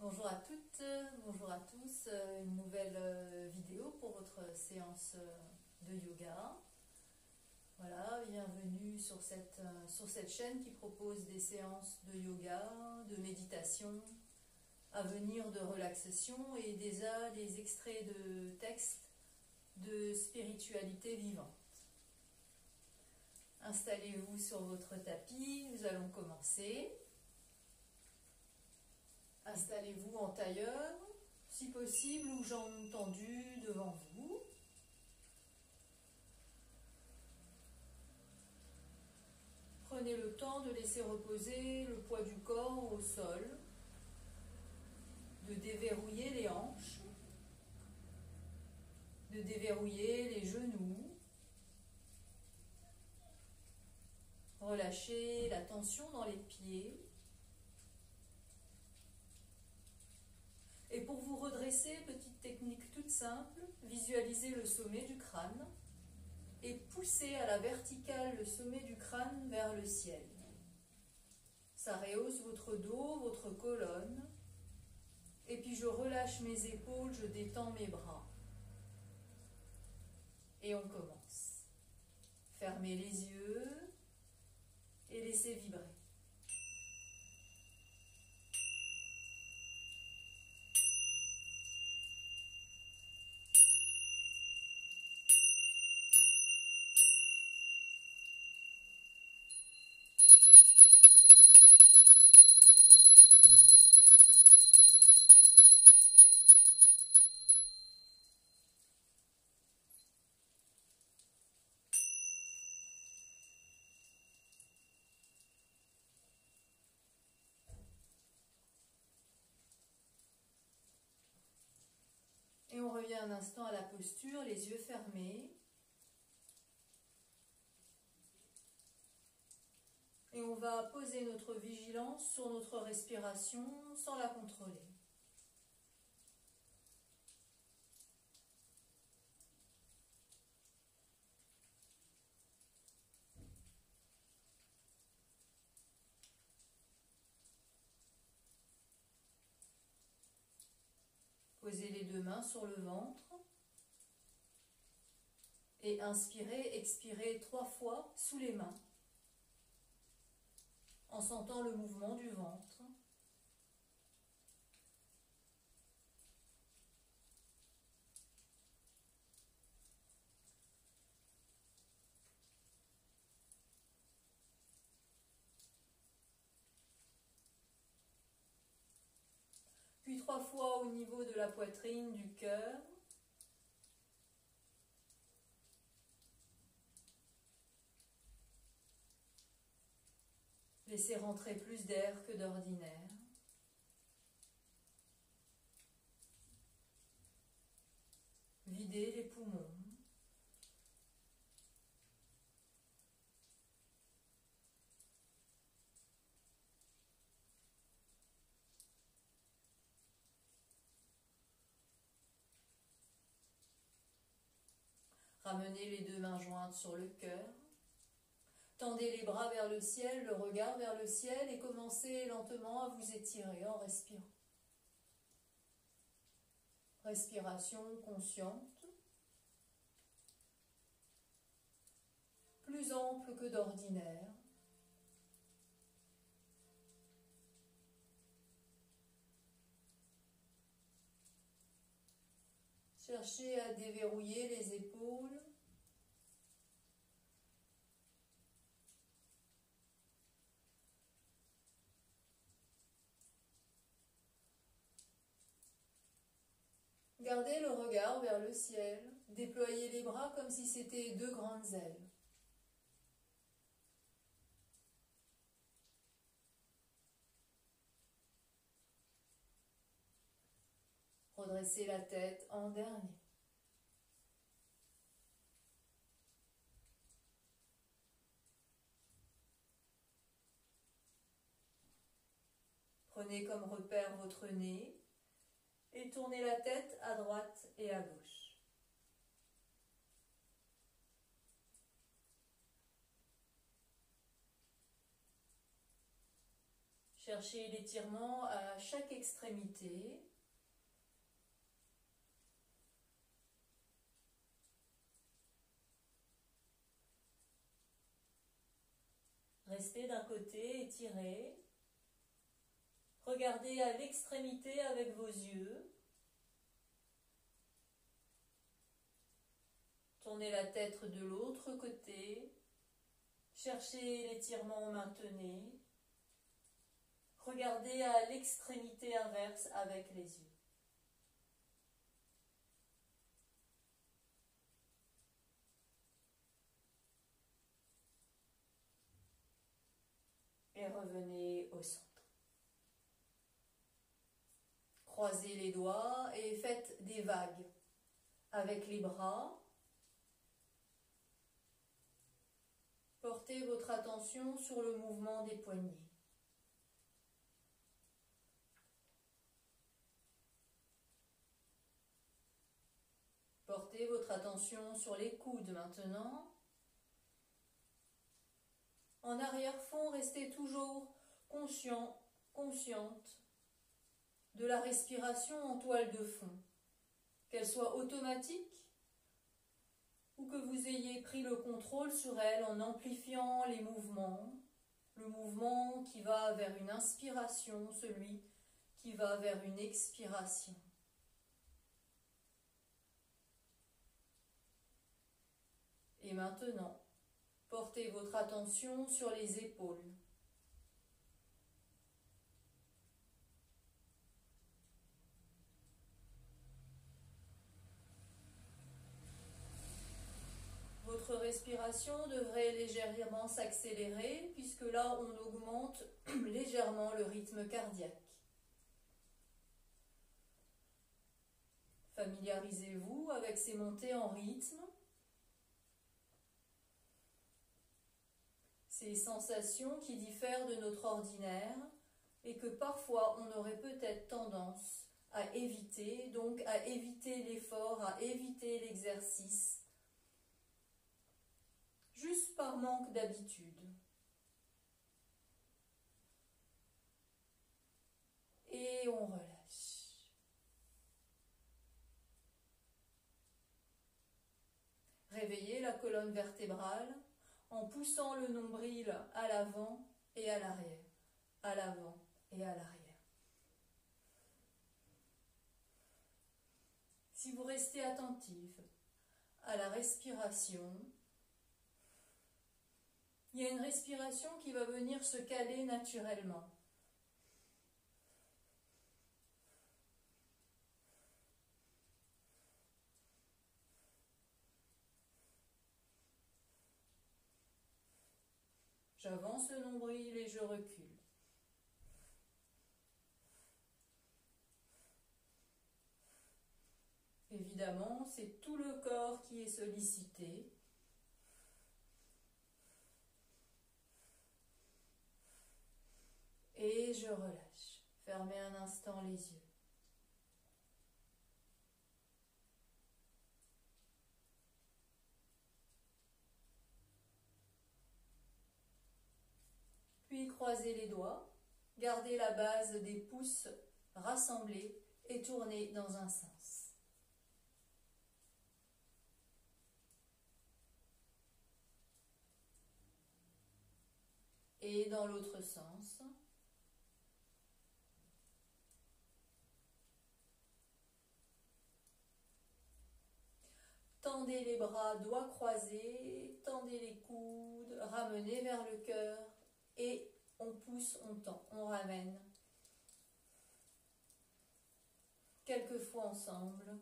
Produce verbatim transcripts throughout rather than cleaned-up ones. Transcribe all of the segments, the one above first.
Bonjour à toutes, bonjour à tous, une nouvelle vidéo pour votre séance de yoga. Voilà, bienvenue sur cette, sur cette chaîne qui propose des séances de yoga, de méditation, à venir de relaxation et déjà des extraits de textes de spiritualité vivante. Installez-vous sur votre tapis, nous allons commencer. Installez-vous en tailleur, si possible, ou jambes tendues devant vous. Prenez le temps de laisser reposer le poids du corps au sol, de déverrouiller les hanches, de déverrouiller les genoux. Relâchez la tension dans les pieds. Et pour vous redresser, petite technique toute simple, visualisez le sommet du crâne et poussez à la verticale le sommet du crâne vers le ciel. Ça rehausse votre dos, votre colonne. Et puis je relâche mes épaules, je détends mes bras. Et on commence. Fermez les yeux et laissez vibrer. Et on revient un instant à la posture, les yeux fermés. Et on va poser notre vigilance sur notre respiration sans la contrôler. Posez les deux mains sur le ventre. Et inspirez, expirez trois fois sous les mains, en sentant le mouvement du ventre. Puis trois fois au niveau de la poitrine, du cœur. Laissez rentrer plus d'air que d'ordinaire. Videz les poumons. Ramenez les deux mains jointes sur le cœur. Tendez les bras vers le ciel, le regard vers le ciel et commencez lentement à vous étirer en respirant. Respiration consciente, plus ample que d'ordinaire. Cherchez à déverrouiller les épaules. Gardez le regard vers le ciel. Déployez les bras comme si c'était deux grandes ailes. Redressez la tête en dernier. Prenez comme repère votre nez et tournez la tête à droite et à gauche. Cherchez l'étirement à chaque extrémité. Restez d'un côté, étirez. Regardez à l'extrémité avec vos yeux. Tournez la tête de l'autre côté. Cherchez l'étirement, maintenez. Regardez à l'extrémité inverse avec les yeux. Et revenez au centre. Croisez les doigts et faites des vagues avec les bras. Portez votre attention sur le mouvement des poignets. Portez votre attention sur les coudes maintenant. En arrière-fond, restez toujours conscient, consciente de la respiration en toile de fond, qu'elle soit automatique ou que vous ayez pris le contrôle sur elle en amplifiant les mouvements, le mouvement qui va vers une inspiration, celui qui va vers une expiration. Et maintenant, portez votre attention sur les épaules. Votre respiration devrait légèrement s'accélérer puisque là on augmente légèrement le rythme cardiaque. Familiarisez-vous avec ces montées en rythme, ces sensations qui diffèrent de notre ordinaire et que parfois on aurait peut-être tendance à éviter, donc à éviter l'effort, à éviter l'exercice, juste par manque d'habitude. Et on relâche. Réveillez la colonne vertébrale en poussant le nombril à l'avant et à l'arrière, à l'avant et à l'arrière. Si vous restez attentif à la respiration, il y a une respiration qui va venir se caler naturellement. J'avance le nombril et je recule. Évidemment, c'est tout le corps qui est sollicité. Et je relâche. Fermez un instant les yeux. Puis croisez les doigts, gardez la base des pouces rassemblés et tournez dans un sens. Et dans l'autre sens. Tendez les bras, doigts croisés, tendez les coudes, ramenez vers le cœur. Et on pousse, on tend, on ramène. Quelques fois ensemble.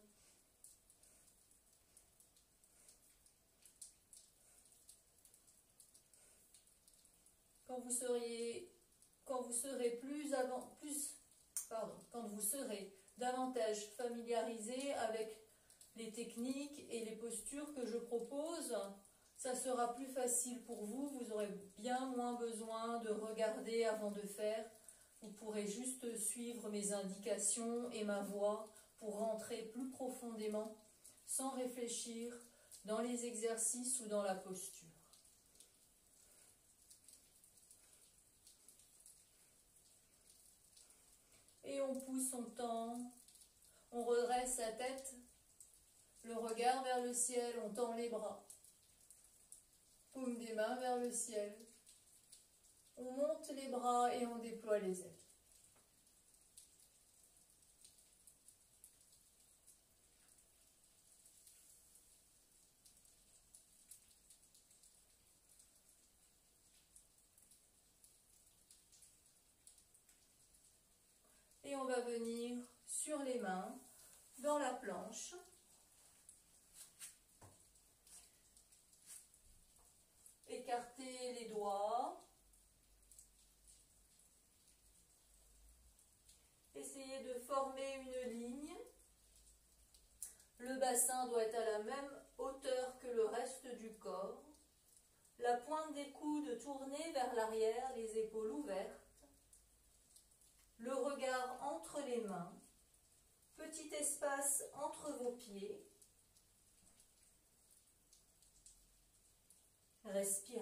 Quand vous seriez, quand vous serez plus avant, plus, pardon, quand vous serez davantage familiarisé avec les techniques et les postures que je propose, ça sera plus facile pour vous, vous aurez bien moins besoin de regarder avant de faire. Vous pourrez juste suivre mes indications et ma voix pour rentrer plus profondément, sans réfléchir, dans les exercices ou dans la posture. Et on pousse, on tend, on redresse la tête, le regard vers le ciel, on tend les bras. Paume des mains vers le ciel. On monte les bras et on déploie les ailes. Et on va venir sur les mains, dans la planche. Écarter les doigts. Essayez de former une ligne. Le bassin doit être à la même hauteur que le reste du corps. La pointe des coudes tournée vers l'arrière, les épaules ouvertes. Le regard entre les mains. Petit espace entre vos pieds. Respirez.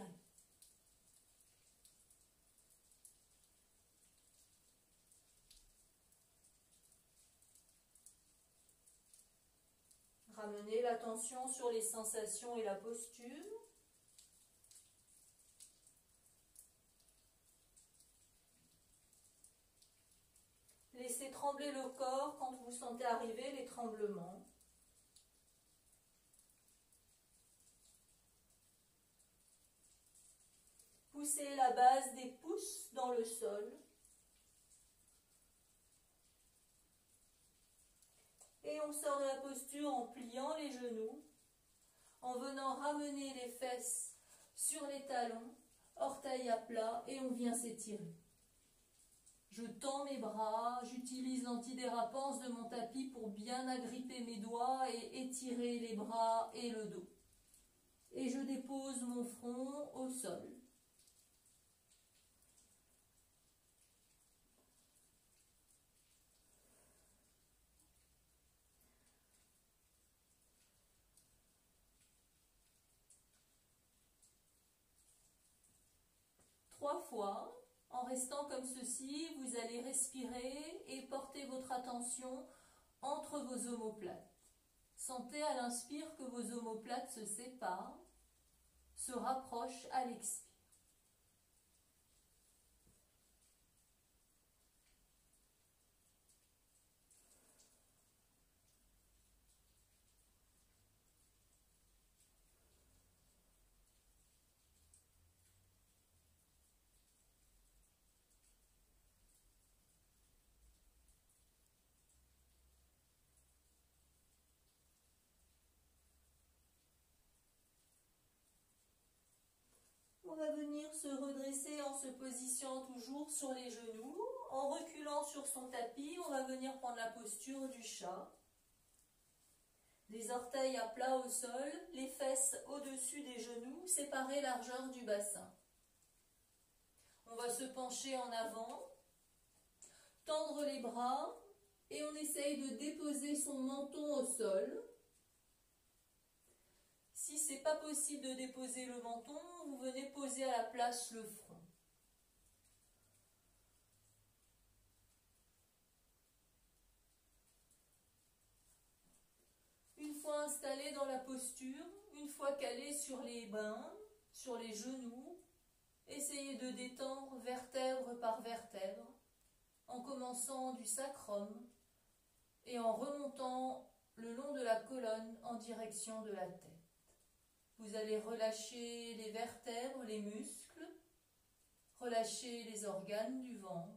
Ramenez l'attention sur les sensations et la posture. Laissez trembler le corps quand vous sentez arriver les tremblements. Poussez la base des pouces dans le sol. Et on sort de la posture en pliant les genoux, en venant ramener les fesses sur les talons, orteils à plat, et on vient s'étirer. Je tends mes bras, j'utilise l'antidérapance de mon tapis pour bien agripper mes doigts et étirer les bras et le dos. Et je dépose mon front au sol. Trois fois. En restant comme ceci, vous allez respirer et porter votre attention entre vos omoplates. Sentez à l'inspire que vos omoplates se séparent, se rapprochent à l'expire. On va venir se redresser en se positionnant toujours sur les genoux. En reculant sur son tapis, on va venir prendre la posture du chat. Les orteils à plat au sol, les fesses au-dessus des genoux, séparées largeur du bassin. On va se pencher en avant, tendre les bras et on essaye de déposer son menton au sol. Si ce n'est pas possible de déposer le menton, vous venez poser à la place le front. Une fois installé dans la posture, une fois calé sur les mains, sur les genoux, essayez de détendre vertèbre par vertèbre, en commençant du sacrum et en remontant le long de la colonne en direction de la tête. Vous allez relâcher les vertèbres, les muscles, relâcher les organes du ventre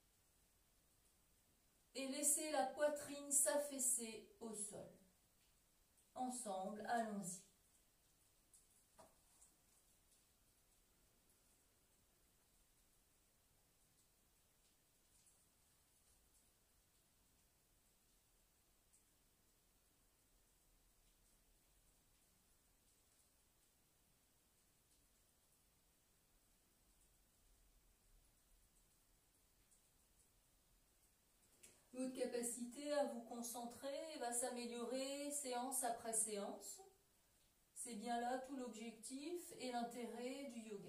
et laisser la poitrine s'affaisser au sol. Ensemble, allons-y. Votre capacité à vous concentrer va s'améliorer séance après séance. C'est bien là tout l'objectif et l'intérêt du yoga.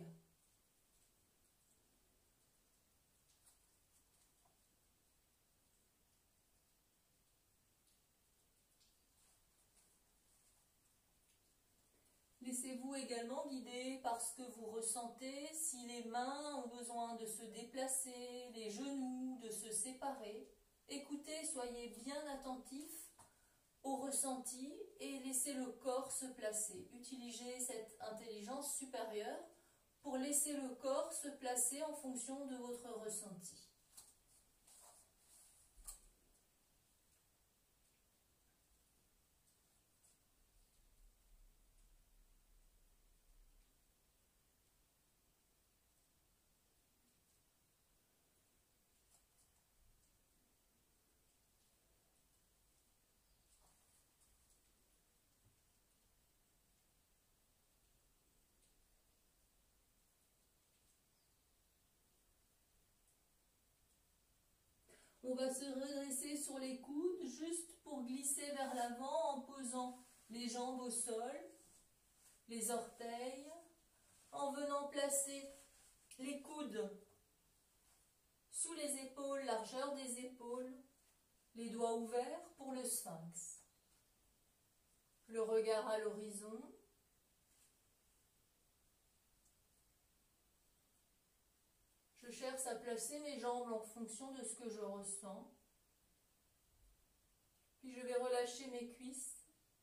Laissez-vous également guider par ce que vous ressentez, si les mains ont besoin de se déplacer, les genoux de se séparer. Écoutez, soyez bien attentifs au ressenti et laissez le corps se placer. Utilisez cette intelligence supérieure pour laisser le corps se placer en fonction de votre ressenti. On va se redresser sur les coudes juste pour glisser vers l'avant en posant les jambes au sol, les orteils, en venant placer les coudes sous les épaules, largeur des épaules, les doigts ouverts pour le sphinx. Le regard à l'horizon. Je cherche à placer mes jambes en fonction de ce que je ressens. Puis je vais relâcher mes cuisses.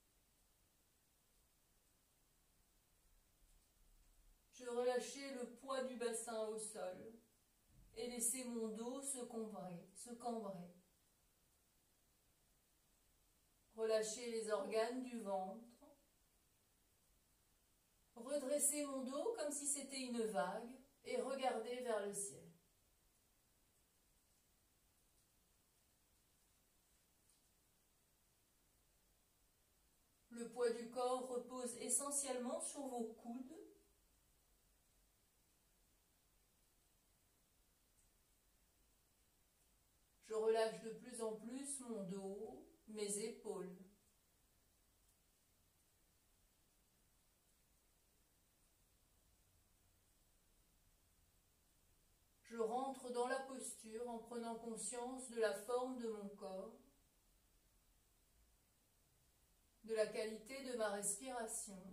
Je vais relâcher le poids du bassin au sol et laisser mon dos se cambrer, se cambrer. Relâcher les organes du ventre. Redresser mon dos comme si c'était une vague. Et regardez vers le ciel. Le poids du corps repose essentiellement sur vos coudes. Je relâche de plus en plus mon dos, mes épaules. Je rentre dans la posture en prenant conscience de la forme de mon corps, de la qualité de ma respiration.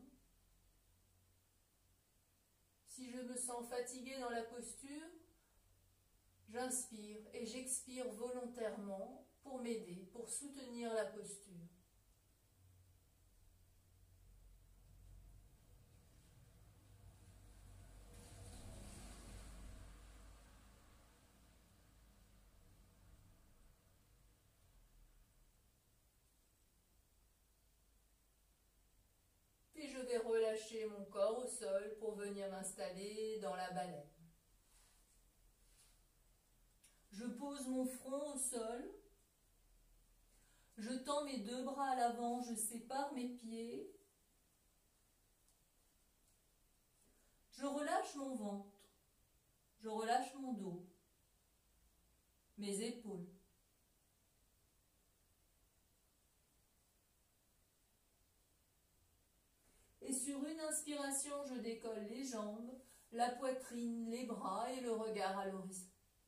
Si je me sens fatiguée dans la posture, j'inspire et j'expire volontairement pour m'aider, pour soutenir la posture. Puis je vais relâcher mon corps au sol pour venir m'installer dans la baleine. Je pose mon front au sol. Je tends mes deux bras à l'avant, je sépare mes pieds. Je relâche mon ventre. Je relâche mon dos, mes épaules. Et sur une inspiration, je décolle les jambes, la poitrine, les bras et le regard à l'horizon.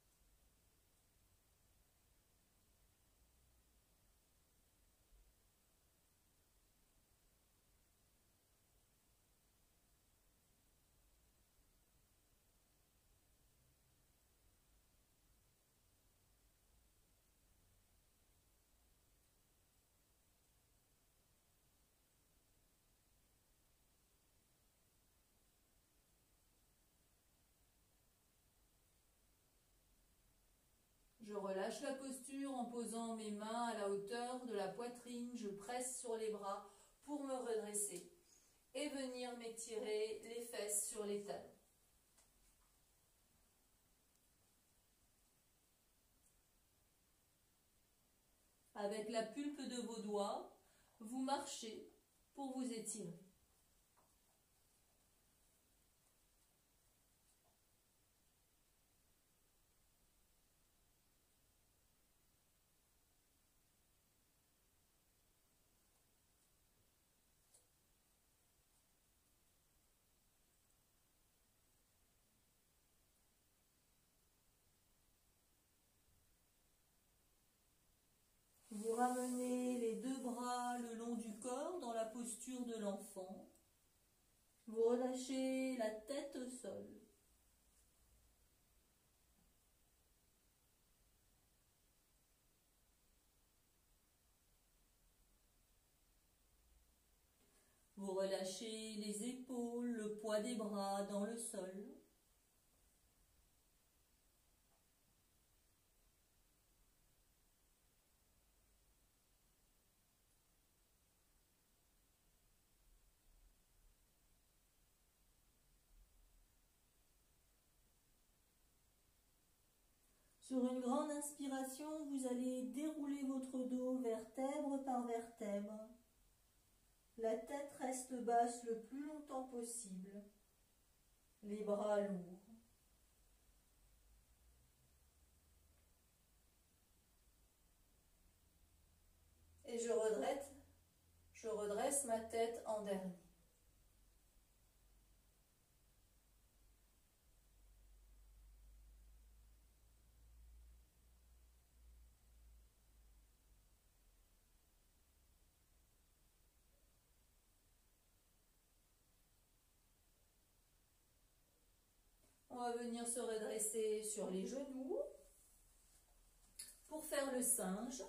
Je relâche la posture en posant mes mains à la hauteur de la poitrine. Je presse sur les bras pour me redresser et venir m'étirer les fesses sur les talons. Avec la pulpe de vos doigts, vous marchez pour vous étirer. Vous ramenez les deux bras le long du corps dans la posture de l'enfant. Vous relâchez la tête au sol. Vous relâchez les épaules, le poids des bras dans le sol. Sur une grande inspiration, vous allez dérouler votre dos vertèbre par vertèbre. La tête reste basse le plus longtemps possible. Les bras lourds. Et je redresse, je redresse ma tête en dernier. On va venir se redresser sur les genoux pour faire le singe.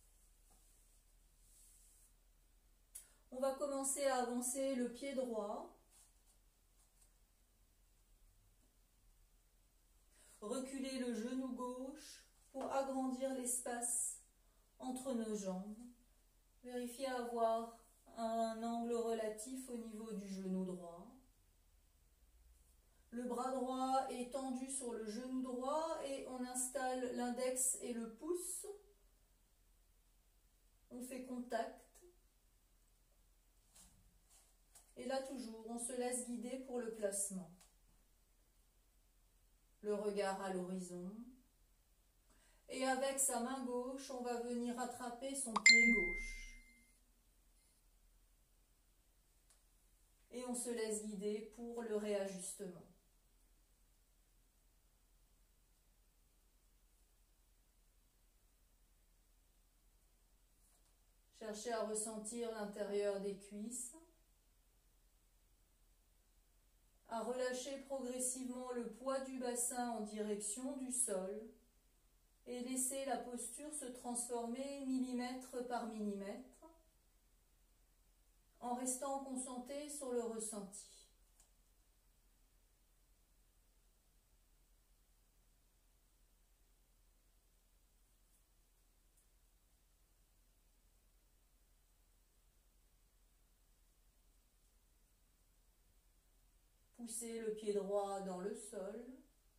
On va commencer à avancer le pied droit. Reculer le genou gauche pour agrandir l'espace entre nos jambes. Vérifiez avoir un angle relatif au niveau du genou droit. Le bras droit est tendu sur le genou droit et on installe l'index et le pouce. On fait contact. Et là toujours, on se laisse guider pour le placement. Le regard à l'horizon. Et avec sa main gauche, on va venir attraper son pied gauche. Et on se laisse guider pour le réajustement. Cherchez à ressentir l'intérieur des cuisses. À relâcher progressivement le poids du bassin en direction du sol et laisser la posture se transformer millimètre par millimètre en restant concentré sur le ressenti. Poussez le pied droit dans le sol.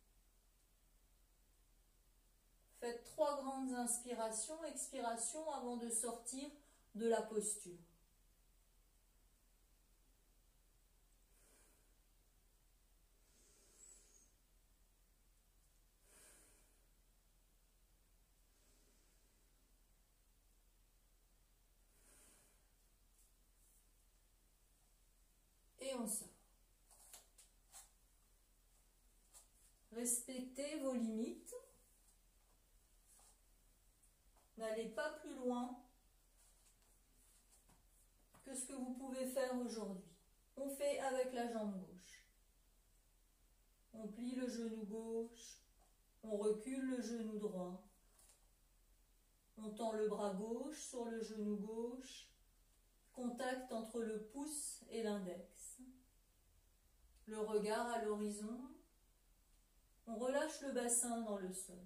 Faites trois grandes inspirations, expirations avant de sortir de la posture. Et on sort. Respectez vos limites. N'allez pas plus loin que ce que vous pouvez faire aujourd'hui. On fait avec la jambe gauche. On plie le genou gauche. On recule le genou droit. On tend le bras gauche sur le genou gauche. Contact entre le pouce et l'index. Le regard à l'horizon. On relâche le bassin dans le sol.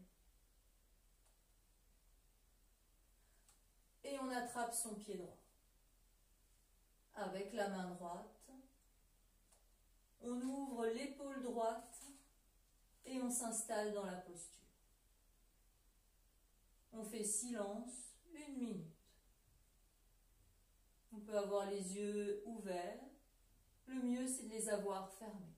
Et on attrape son pied droit. Avec la main droite, on ouvre l'épaule droite et on s'installe dans la posture. On fait silence une minute. On peut avoir les yeux ouverts. Le mieux, c'est de les avoir fermés.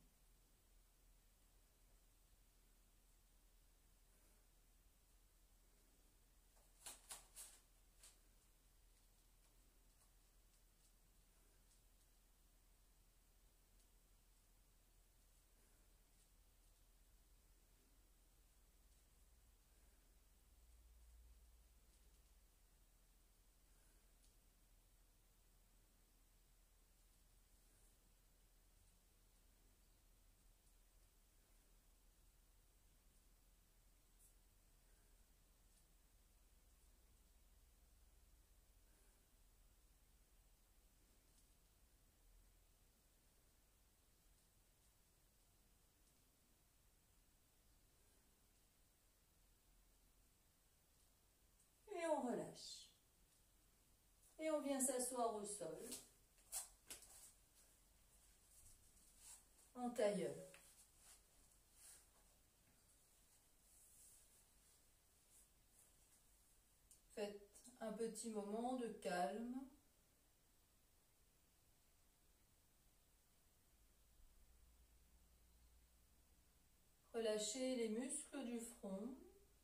on vient s'asseoir au sol, en tailleur. Faites un petit moment de calme. Relâchez les muscles du front.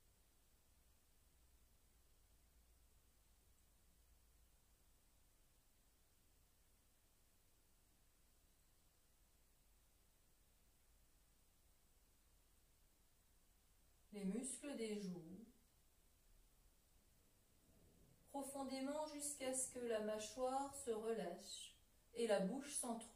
Les muscles des joues. Profondément jusqu'à ce que la mâchoire se relâche et la bouche s'entrouvre.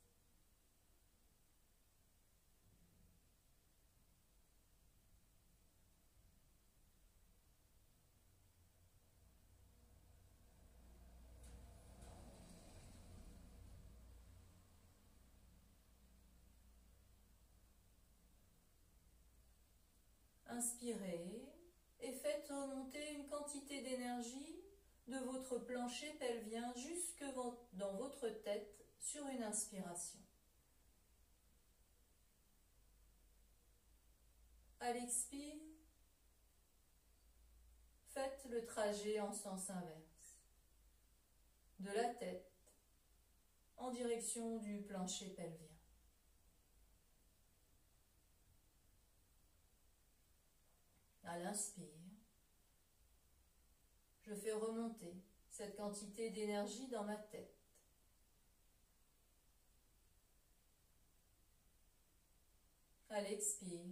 Inspirez et faites remonter une quantité d'énergie de votre plancher pelvien jusque dans votre tête sur une inspiration. À l'expire, faites le trajet en sens inverse, de la tête en direction du plancher pelvien. À l'inspire, je fais remonter cette quantité d'énergie dans ma tête. À l'expire,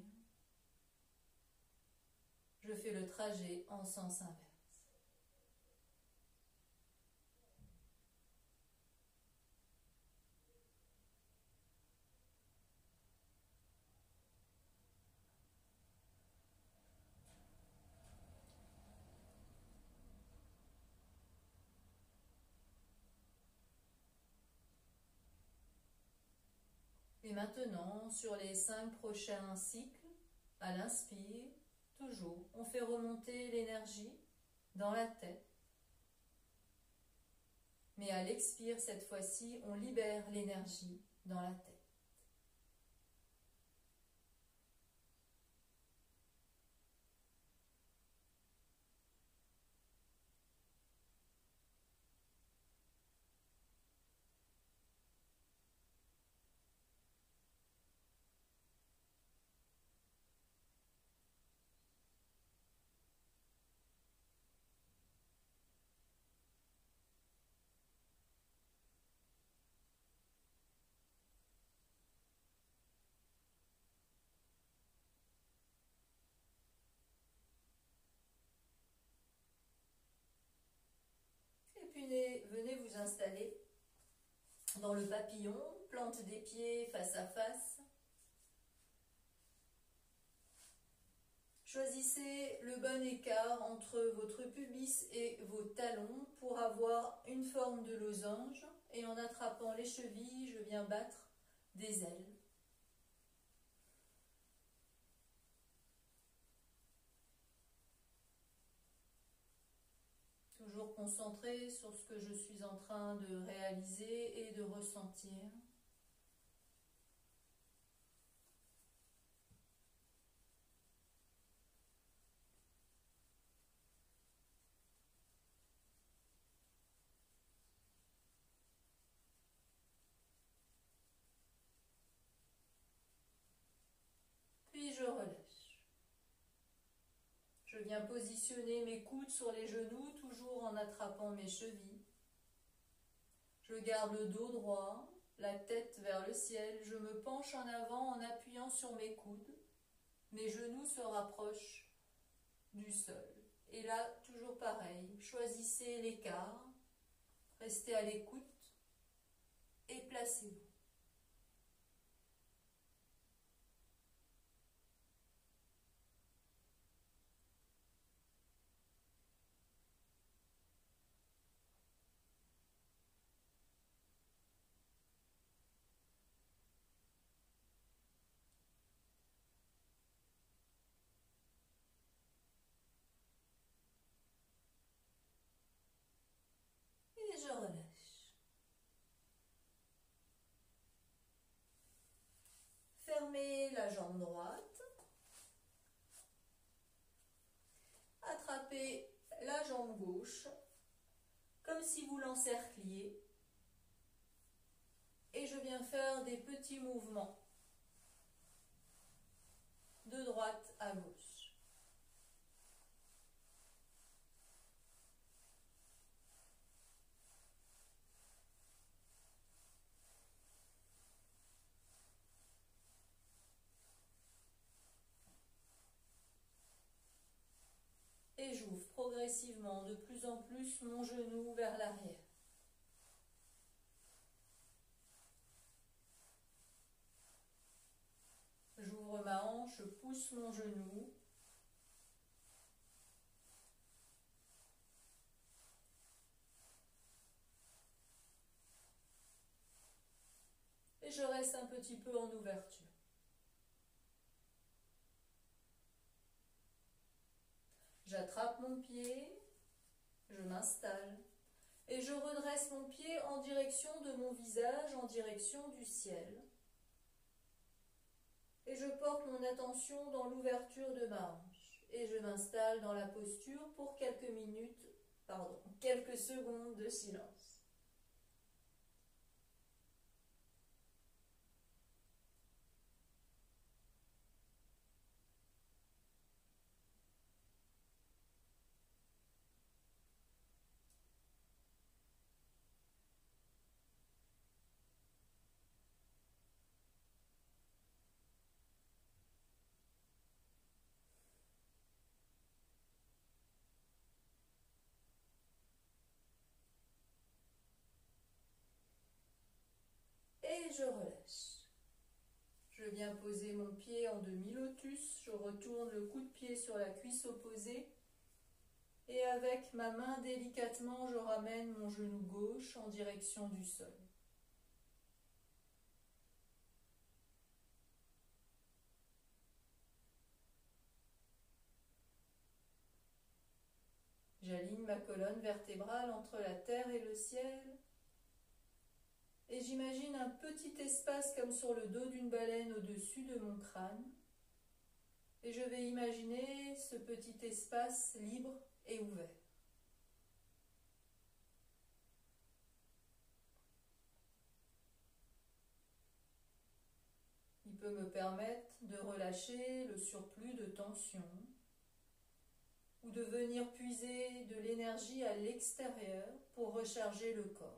je fais le trajet en sens inverse. Et maintenant, sur les cinq prochains cycles, à l'inspire, toujours, on fait remonter l'énergie dans la tête. Mais à l'expire, cette fois-ci, on libère l'énergie dans la tête. Et puis venez vous installer dans le papillon, plante des pieds face à face. Choisissez le bon écart entre votre pubis et vos talons pour avoir une forme de losange. Et en attrapant les chevilles, je viens battre des ailes. Toujours concentré sur ce que je suis en train de réaliser et de ressentir. Puis je relâche. Je viens positionner mes coudes sur les genoux, toujours en attrapant mes chevilles. Je garde le dos droit, la tête vers le ciel. Je me penche en avant en appuyant sur mes coudes. Mes genoux se rapprochent du sol. Et là, toujours pareil, choisissez l'écart, restez à l'écoute et placez-vous. droite. Attrapez la jambe gauche comme si vous l'encercliez. Et je viens faire des petits mouvements de droite à gauche. Et j'ouvre progressivement de plus en plus mon genou vers l'arrière. J'ouvre ma hanche, je pousse mon genou. Et je reste un petit peu en ouverture. J'attrape mon pied, je m'installe et je redresse mon pied en direction de mon visage, en direction du ciel. Et je porte mon attention dans l'ouverture de ma hanche. Et je m'installe dans la posture pour quelques minutes, pardon, quelques secondes de silence. Et je relâche. Je viens poser mon pied en demi-lotus, je retourne le coup de pied sur la cuisse opposée et avec ma main délicatement, je ramène mon genou gauche en direction du sol. J'aligne ma colonne vertébrale entre la terre et le ciel. Et j'imagine un petit espace comme sur le dos d'une baleine au-dessus de mon crâne. Et je vais imaginer ce petit espace libre et ouvert. Il peut me permettre de relâcher le surplus de tension ou de venir puiser de l'énergie à l'extérieur pour recharger le corps.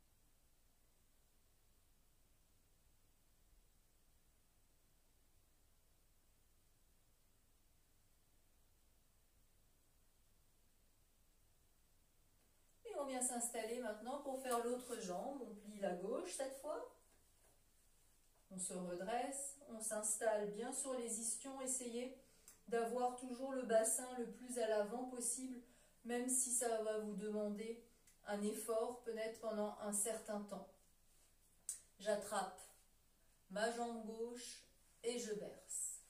On vient s'installer maintenant pour faire l'autre jambe. On plie la gauche cette fois. On se redresse, on s'installe bien sur les ischions. Essayez d'avoir toujours le bassin le plus à l'avant possible, même si ça va vous demander un effort, peut-être pendant un certain temps. J'attrape ma jambe gauche et je berce.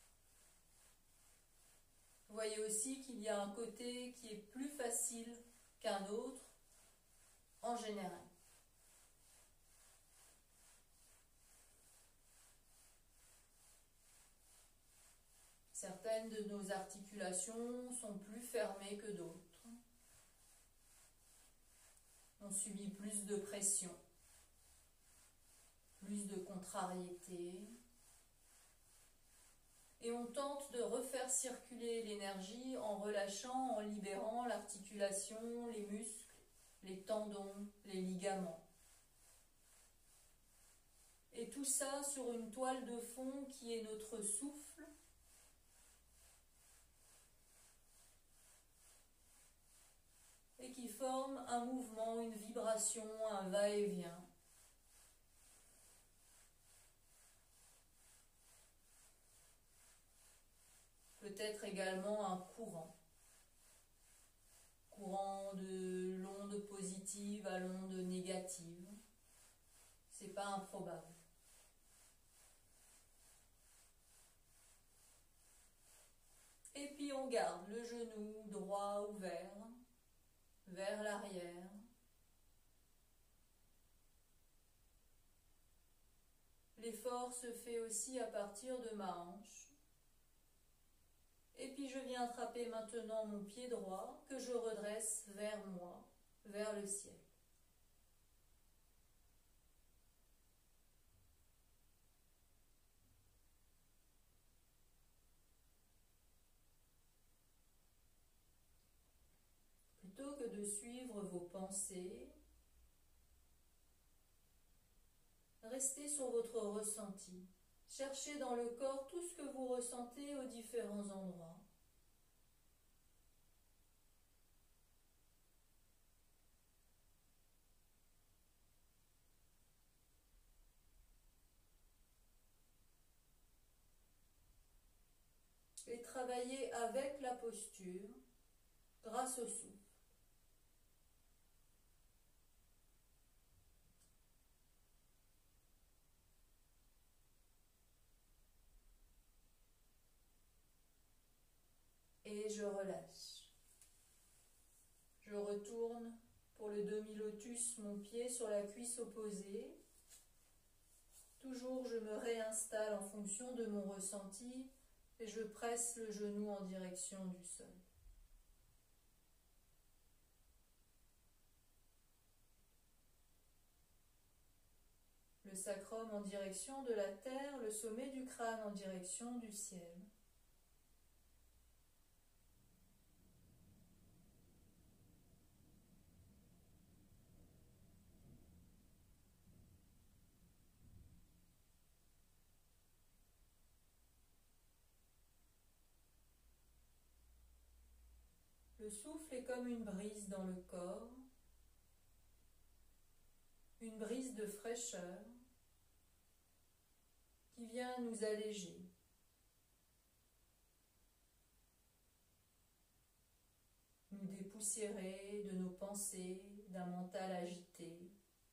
Vous voyez aussi qu'il y a un côté qui est plus facile qu'un autre, en général. Certaines de nos articulations sont plus fermées que d'autres. On subit plus de pression, plus de contrariété. Et on tente de refaire circuler l'énergie en relâchant, en libérant l'articulation, les muscles, les tendons, les ligaments. Et tout ça sur une toile de fond qui est notre souffle. Et qui forme un mouvement, une vibration, un va-et-vient. Peut-être également un courant. Courant de l'onde positive à l'onde négative. C'est pas improbable. Et puis on garde le genou droit ouvert vers l'arrière. L'effort se fait aussi à partir de ma hanche. Et puis je viens attraper maintenant mon pied droit que je redresse vers moi, vers le ciel. Plutôt que de suivre vos pensées, restez sur votre ressenti. Cherchez dans le corps tout ce que vous ressentez aux différents endroits. Et travaillez avec la posture grâce au souffle. Et je relâche. Je retourne pour le demi-lotus, mon pied sur la cuisse opposée. Toujours je me réinstalle en fonction de mon ressenti et je presse le genou en direction du sol. Le sacrum en direction de la terre, le sommet du crâne en direction du ciel. Le souffle est comme une brise dans le corps, une brise de fraîcheur qui vient nous alléger. Nous dépoussiérer de nos pensées, d'un mental agité.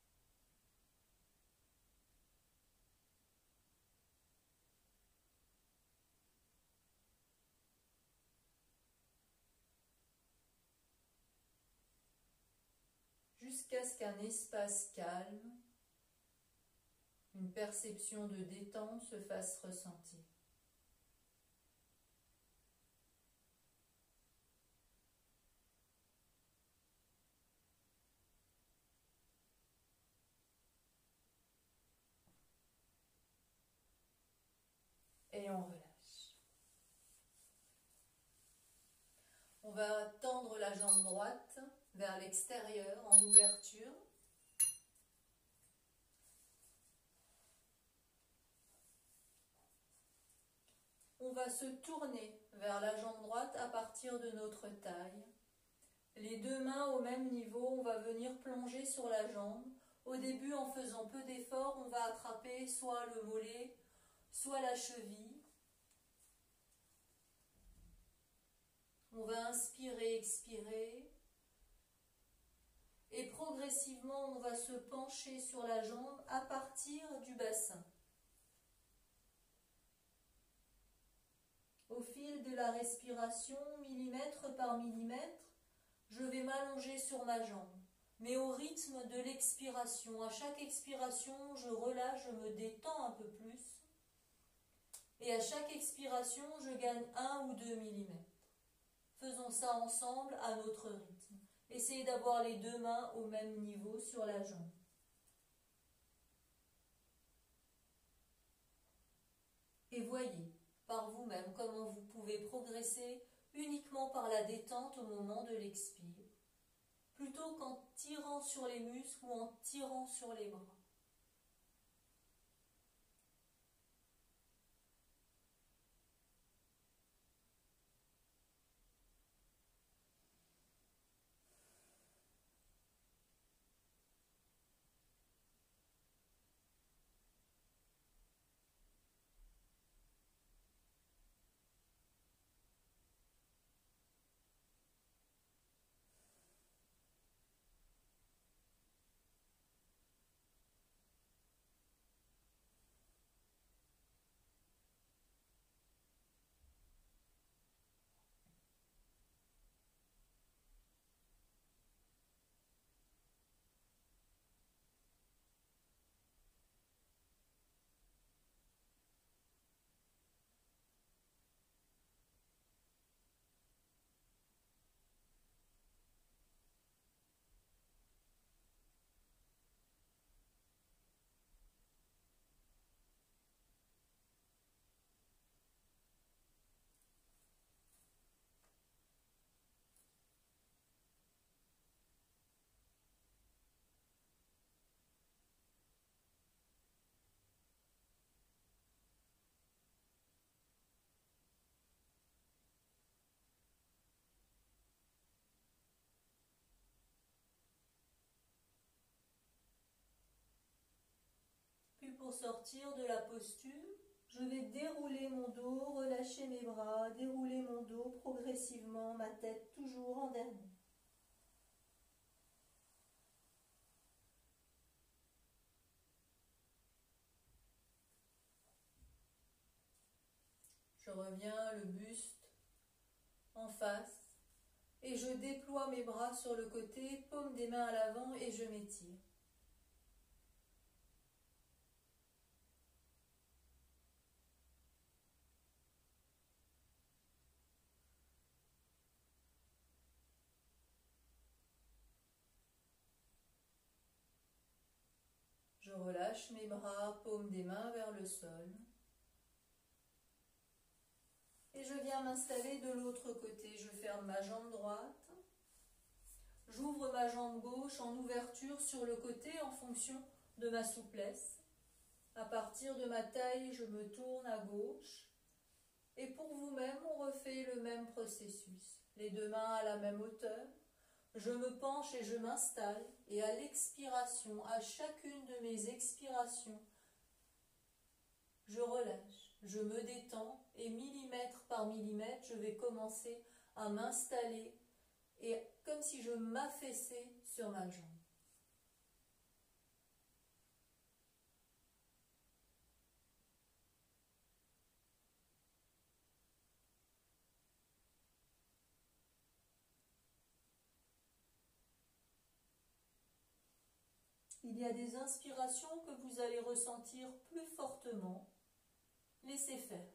Jusqu'à ce qu'un espace calme, une perception de détente se fasse ressentir. Et on relâche. On va tendre la jambe droite vers l'extérieur en ouverture. On va se tourner vers la jambe droite à partir de notre taille. Les deux mains au même niveau, on va venir plonger sur la jambe. Au début, en faisant peu d'efforts, on va attraper soit le mollet, soit la cheville. On va inspirer, expirer. Et progressivement, on va se pencher sur la jambe à partir du bassin. Au fil de la respiration, millimètre par millimètre, je vais m'allonger sur ma jambe. Mais au rythme de l'expiration, à chaque expiration, je relâche, je me détends un peu plus. Et à chaque expiration, je gagne un ou deux millimètres. Faisons ça ensemble à notre rythme. Essayez d'avoir les deux mains au même niveau sur la jambe. Et voyez par vous-même comment vous pouvez progresser uniquement par la détente au moment de l'expire, plutôt qu'en tirant sur les muscles ou en tirant sur les bras. pour sortir de la posture, je vais dérouler mon dos, relâcher mes bras, dérouler mon dos progressivement, ma tête toujours en dernier. Je reviens le buste en face et je déploie mes bras sur le côté, paume des mains à l'avant et je m'étire. Je relâche mes bras, paume des mains vers le sol. Et je viens m'installer de l'autre côté. Je ferme ma jambe droite. J'ouvre ma jambe gauche en ouverture sur le côté en fonction de ma souplesse. À partir de ma taille, je me tourne à gauche. Et pour vous-même, on refait le même processus. Les deux mains à la même hauteur. Je me penche et je m'installe. Et à l'expiration, à chacune de mes expirations, je relâche. Je me détends et millimètre par millimètre, je vais commencer à m'installer et comme si je m'affaissais sur ma jambe. Il y a des inspirations que vous allez ressentir plus fortement. Laissez faire.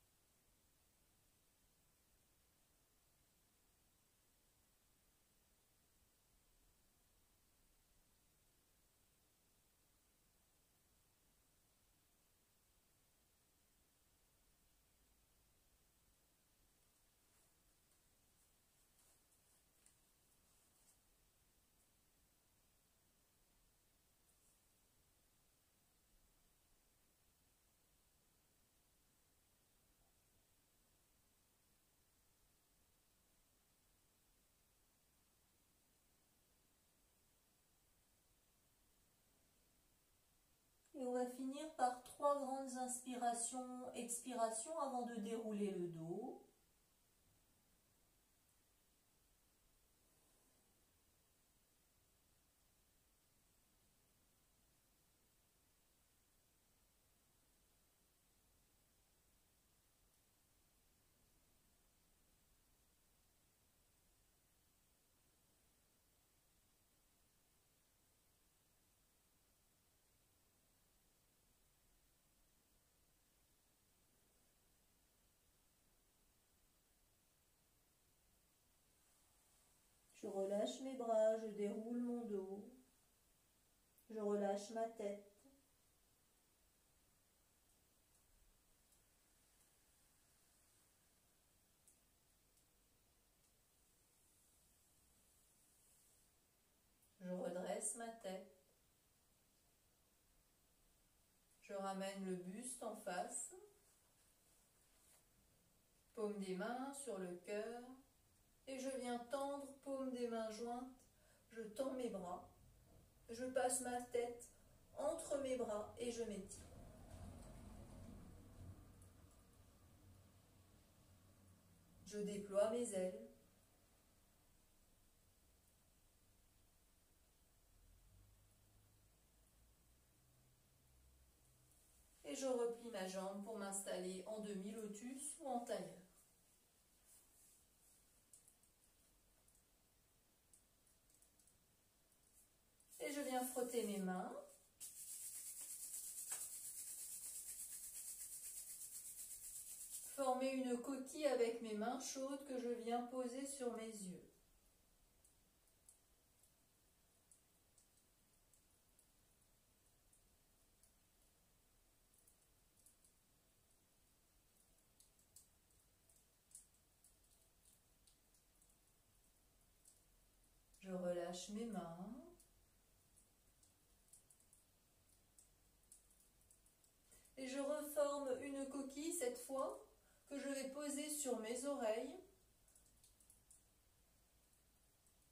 Et on va finir par trois grandes inspirations, expirations avant de dérouler le dos. Je relâche mes bras, je déroule mon dos, je relâche ma tête. Je redresse ma tête. Je ramène le buste en face. Paume des mains sur le cœur. Et je viens tendre, paume des mains jointes. Je tends mes bras. Je passe ma tête entre mes bras et je m'étire. Je déploie mes ailes. Et je replie ma jambe pour m'installer en demi-lotus ou en tailleur. Et je viens frotter mes mains. Former une coquille avec mes mains chaudes que je viens poser sur mes yeux. Je relâche mes mains. Et je reforme une coquille cette fois que je vais poser sur mes oreilles.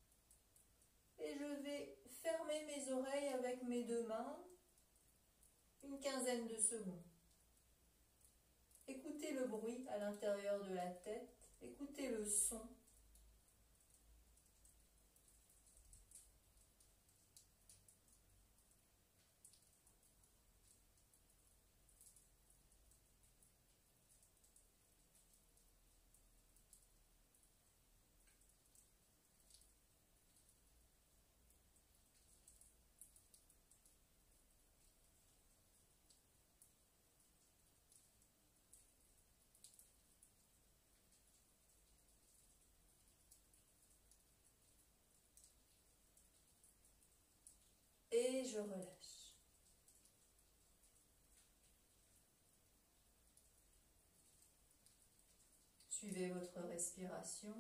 Et je vais fermer mes oreilles avec mes deux mains. une quinzaine de secondes. Écoutez le bruit à l'intérieur de la tête, écoutez le son. Et je relâche. Suivez votre respiration.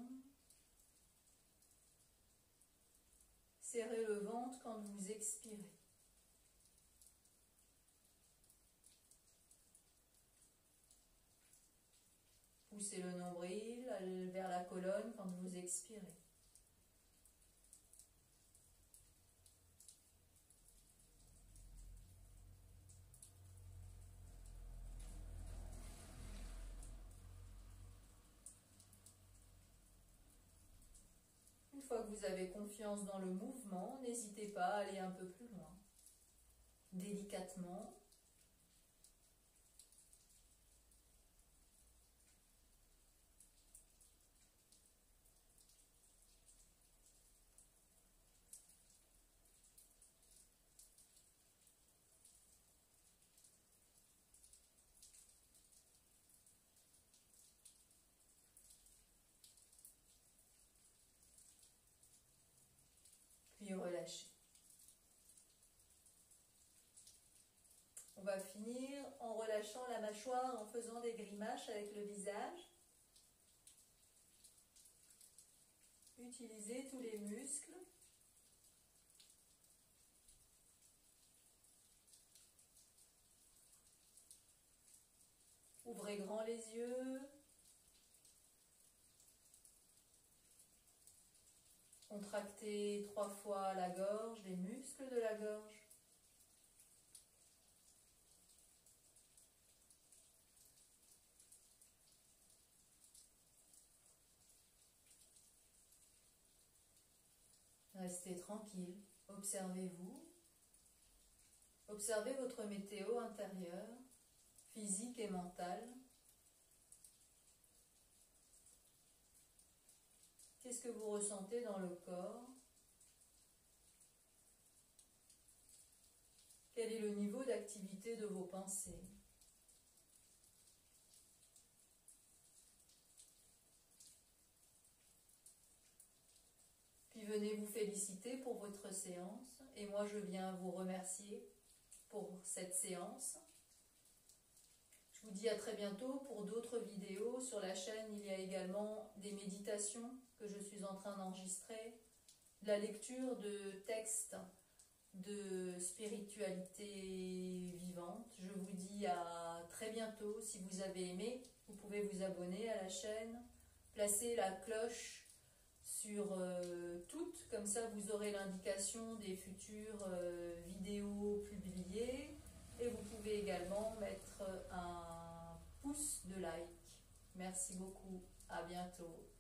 Serrez le ventre quand vous expirez. Poussez le nombril vers la colonne quand vous expirez. Une fois que vous avez confiance dans le mouvement, n'hésitez pas à aller un peu plus loin. Délicatement. Puis relâchez. On va finir en relâchant la mâchoire, en faisant des grimaces avec le visage. Utilisez tous les muscles. Ouvrez grand les yeux. Contractez trois fois la gorge, les muscles de la gorge. Restez tranquille, observez-vous. Observez votre météo intérieure, physique et mentale. Qu'est-ce que vous ressentez dans le corps? Quel est le niveau d'activité de vos pensées? Puis venez vous féliciter pour votre séance et moi je viens vous remercier pour cette séance. Je vous dis à très bientôt pour d'autres vidéos. Sur la chaîne, il y a également des méditations que je suis en train d'enregistrer, de la lecture de textes de spiritualité vivante. Je vous dis à très bientôt. Si vous avez aimé, vous pouvez vous abonner à la chaîne, placer la cloche sur euh, toutes, comme ça vous aurez l'indication des futures euh, vidéos publiées. Et vous pouvez également mettre un pouce de like. Merci beaucoup, à bientôt.